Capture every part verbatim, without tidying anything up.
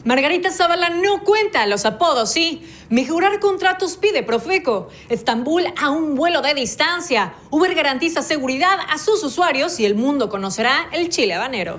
Margarita Zavala no cuenta, los apodos sí. Mejorar contratos pide Profeco. Estambul a un vuelo de distancia. Uber garantiza seguridad a sus usuarios y el mundo conocerá el chile habanero.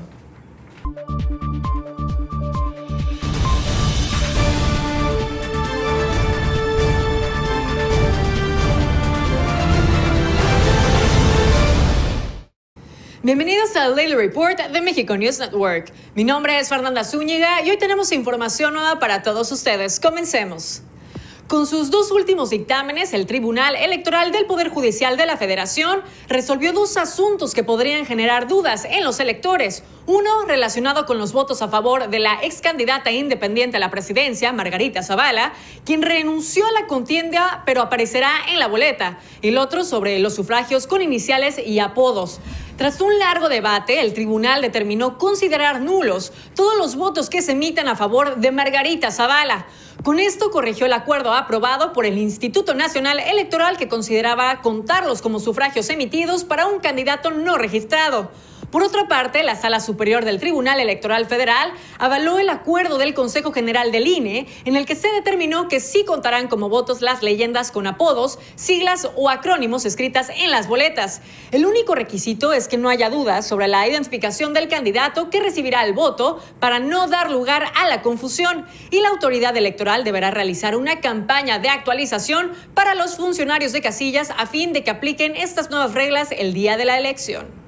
Bienvenidos al Daily Report de México News Network. Mi nombre es Fernanda Zúñiga y hoy tenemos información nueva para todos ustedes. Comencemos. Con sus dos últimos dictámenes, el Tribunal Electoral del Poder Judicial de la Federación resolvió dos asuntos que podrían generar dudas en los electores. Uno relacionado con los votos a favor de la ex candidata independiente a la presidencia, Margarita Zavala, quien renunció a la contienda pero aparecerá en la boleta. Y el otro sobre los sufragios con iniciales y apodos. Tras un largo debate, el tribunal determinó considerar nulos todos los votos que se emitan a favor de Margarita Zavala. Con esto corrigió el acuerdo aprobado por el Instituto Nacional Electoral que consideraba contarlos como sufragios emitidos para un candidato no registrado. Por otra parte, la Sala Superior del Tribunal Electoral Federal avaló el acuerdo del Consejo General del I N E en el que se determinó que sí contarán como votos las leyendas con apodos, siglas o acrónimos escritas en las boletas. El único requisito es que no haya dudas sobre la identificación del candidato que recibirá el voto para no dar lugar a la confusión, y la autoridad electoral deberá realizar una campaña de actualización para los funcionarios de casillas a fin de que apliquen estas nuevas reglas el día de la elección.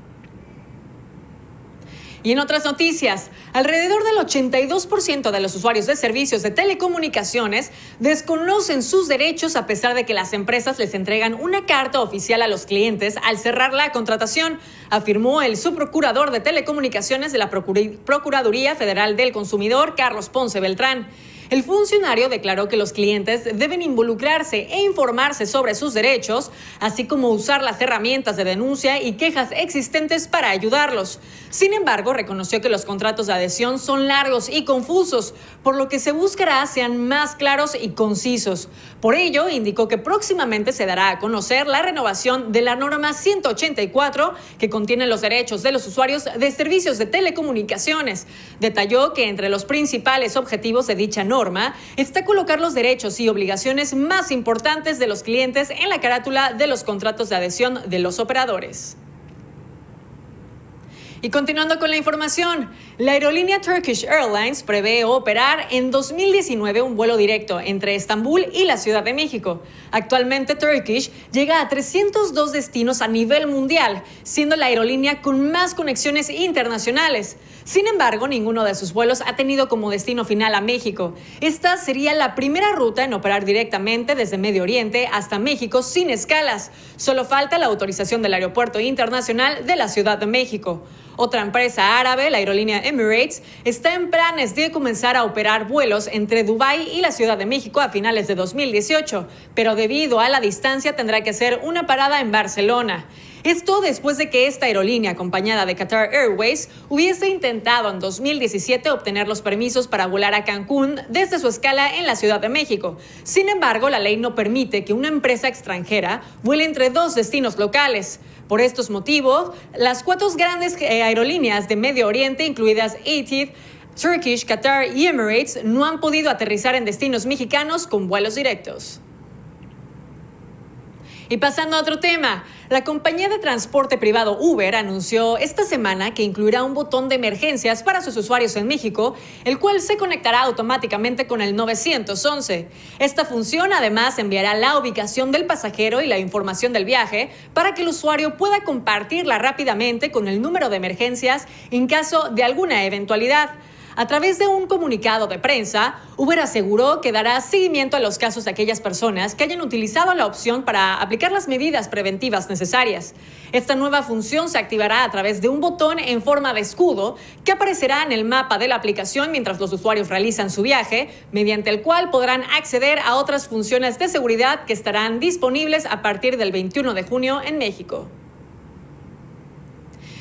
Y en otras noticias, alrededor del ochenta y dos por ciento de los usuarios de servicios de telecomunicaciones desconocen sus derechos a pesar de que las empresas les entregan una carta oficial a los clientes al cerrar la contratación, afirmó el subprocurador de Telecomunicaciones de la Procuraduría Federal del Consumidor, Carlos Ponce Beltrán. El funcionario declaró que los clientes deben involucrarse e informarse sobre sus derechos, así como usar las herramientas de denuncia y quejas existentes para ayudarlos. Sin embargo, reconoció que los contratos de adhesión son largos y confusos, por lo que se buscará sean más claros y concisos. Por ello, indicó que próximamente se dará a conocer la renovación de la norma ciento ochenta y cuatro, que contiene los derechos de los usuarios de servicios de telecomunicaciones. Detalló que entre los principales objetivos de dicha norma está colocar los derechos y obligaciones más importantes de los clientes en la carátula de los contratos de adhesión de los operadores. Y continuando con la información, la aerolínea Turkish Airlines prevé operar en dos mil diecinueve un vuelo directo entre Estambul y la Ciudad de México. Actualmente Turkish llega a trescientos dos destinos a nivel mundial, siendo la aerolínea con más conexiones internacionales. Sin embargo, ninguno de sus vuelos ha tenido como destino final a México. Esta sería la primera ruta en operar directamente desde Medio Oriente hasta México sin escalas. Solo falta la autorización del Aeropuerto Internacional de la Ciudad de México. Otra empresa árabe, la aerolínea Emirates, está en planes de comenzar a operar vuelos entre Dubái y la Ciudad de México a finales de dos mil dieciocho, pero debido a la distancia tendrá que hacer una parada en Barcelona. Esto después de que esta aerolínea, acompañada de Qatar Airways, hubiese intentado en dos mil diecisiete obtener los permisos para volar a Cancún desde su escala en la Ciudad de México. Sin embargo, la ley no permite que una empresa extranjera vuele entre dos destinos locales. Por estos motivos, las cuatro grandes aerolíneas de Medio Oriente, incluidas Etihad, Turkish, Qatar y Emirates, no han podido aterrizar en destinos mexicanos con vuelos directos. Y pasando a otro tema, la compañía de transporte privado Uber anunció esta semana que incluirá un botón de emergencias para sus usuarios en México, el cual se conectará automáticamente con el nueve once. Esta función además enviará la ubicación del pasajero y la información del viaje para que el usuario pueda compartirla rápidamente con el número de emergencias en caso de alguna eventualidad. A través de un comunicado de prensa, Uber aseguró que dará seguimiento a los casos de aquellas personas que hayan utilizado la opción para aplicar las medidas preventivas necesarias. Esta nueva función se activará a través de un botón en forma de escudo que aparecerá en el mapa de la aplicación mientras los usuarios realizan su viaje, mediante el cual podrán acceder a otras funciones de seguridad que estarán disponibles a partir del veintiuno de junio en México.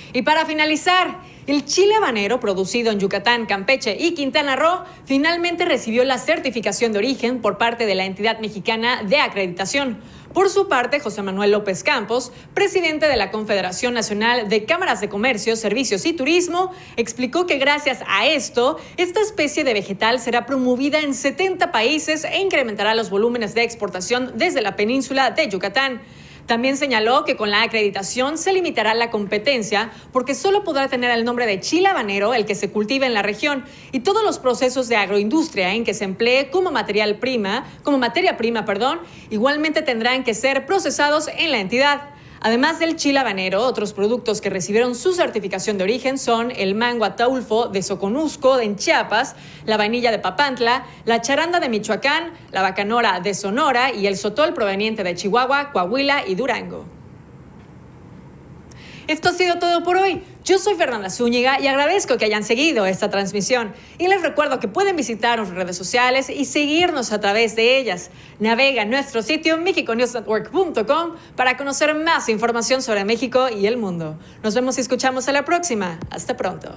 Y para finalizar, el chile habanero producido en Yucatán, Campeche y Quintana Roo finalmente recibió la certificación de origen por parte de la entidad mexicana de acreditación. Por su parte, José Manuel López Campos, presidente de la Confederación Nacional de Cámaras de Comercio, Servicios y Turismo, explicó que gracias a esto, esta especie de vegetal será promovida en setenta países e incrementará los volúmenes de exportación desde la península de Yucatán. También señaló que con la acreditación se limitará la competencia porque solo podrá tener el nombre de chile habanero el que se cultiva en la región y todos los procesos de agroindustria en que se emplee como material prima, como materia prima, perdón, igualmente tendrán que ser procesados en la entidad. Además del chile habanero, otros productos que recibieron su certificación de origen son el mango ataulfo de Soconusco, en Chiapas, la vainilla de Papantla, la charanda de Michoacán, la bacanora de Sonora y el sotol proveniente de Chihuahua, Coahuila y Durango. Esto ha sido todo por hoy. Yo soy Fernanda Zúñiga y agradezco que hayan seguido esta transmisión. Y les recuerdo que pueden visitar nuestras redes sociales y seguirnos a través de ellas. Navega en nuestro sitio mexico news network punto com para conocer más información sobre México y el mundo. Nos vemos y escuchamos a la próxima. Hasta pronto.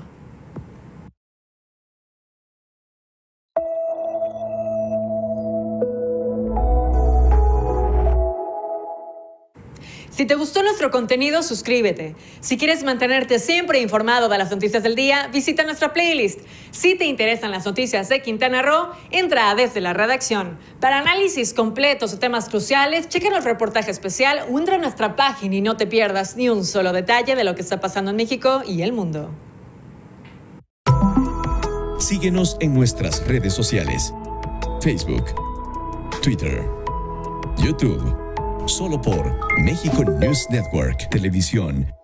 Si te gustó nuestro contenido, suscríbete. Si quieres mantenerte siempre informado de las noticias del día, visita nuestra playlist. Si te interesan las noticias de Quintana Roo, entra a Desde la Redacción. Para análisis completos o temas cruciales, checa nuestro reportaje especial o entra a nuestra página y no te pierdas ni un solo detalle de lo que está pasando en México y el mundo. Síguenos en nuestras redes sociales: Facebook, Twitter, YouTube. Solo por México News Network Televisión.